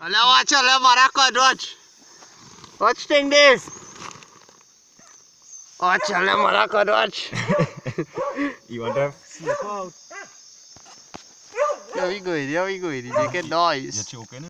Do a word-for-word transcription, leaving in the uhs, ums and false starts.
Hello, watch, hello, Maracot, watch. Watch thing this. Watch, hello, Maracot, watch. You want to slip out? There we go, there we go, you make a noise. You're choking.